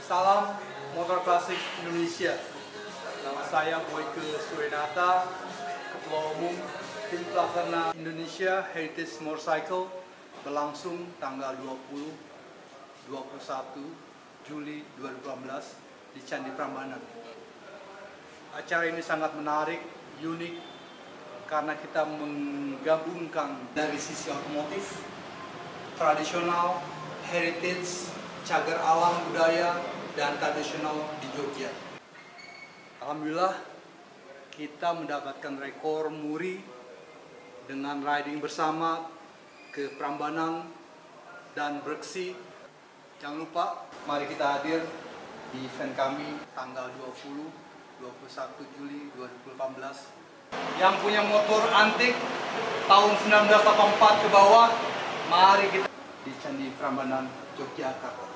Salam motor klasik Indonesia. Nama saya Boyke Suenata, Ketua Umum Tim Pelaksana Indonesia Heritage Motorcycle, berlangsung tanggal 20-21 Juli 2018 di Candi Prambanan. Acara ini sangat menarik, unik, karena kita menggabungkan dari sisi otomotif, tradisional, heritage, cagar alam budaya, dan tradisional di Jogja. Alhamdulillah, kita mendapatkan rekor muri dengan riding bersama ke Prambanan dan Breksi. Jangan lupa, mari kita hadir di event kami tanggal 20-21 Juli 2018. Yang punya motor antik tahun 1984 ke bawah, mari kita di Candi Prambanan, Yogyakarta.